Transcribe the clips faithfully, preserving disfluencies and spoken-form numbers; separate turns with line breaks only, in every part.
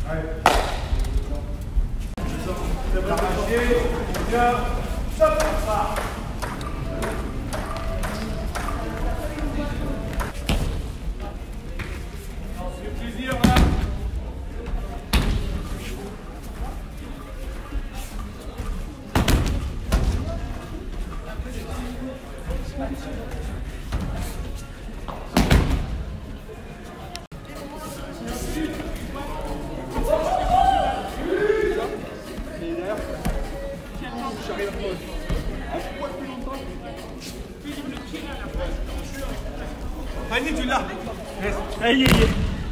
Fanny, tu l'as.
Aïe, aïe, aïe.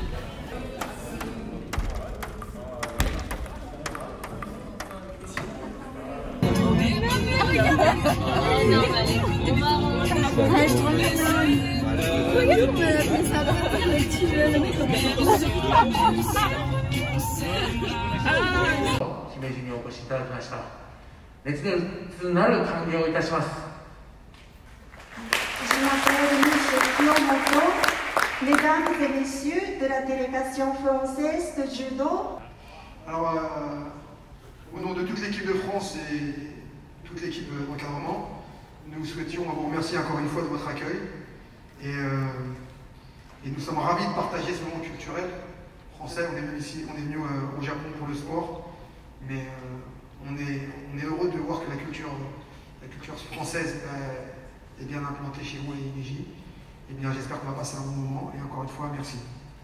Je m'appelle Michel Clomoto, mesdames et messieurs de la délégation française de judo.
Alors, euh, au nom de toute l'équipe de France et toute l'équipe d'encadrement, nous souhaitions vous remercier encore une fois de votre accueil. Et, euh, et nous sommes ravis de partager ce moment culturel français. On est venu ici, on est venu euh, au Japon pour le sport, mais euh, on, est, on est heureux de voir que la culture, la culture française euh, est bien implantée chez vous à Himeji. Et bien, j'espère qu'on va passer un bon moment. Et encore une fois, merci.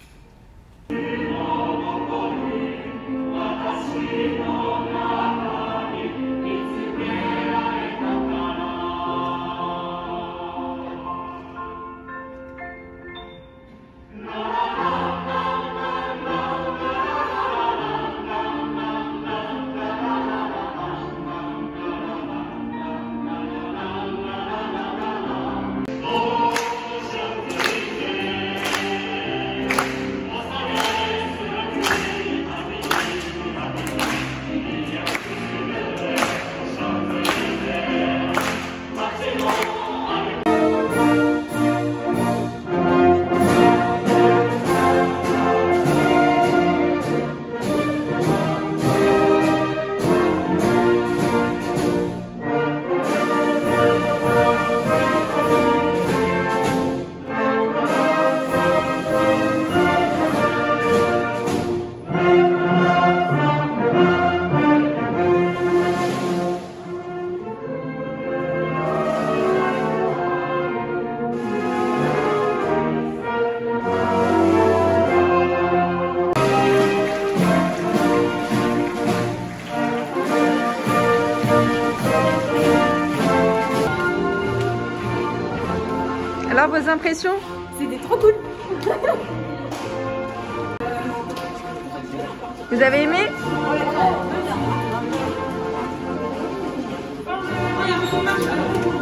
Alors, vos impressions?
C'était trop cool.
Vous avez aimé?
Ouais.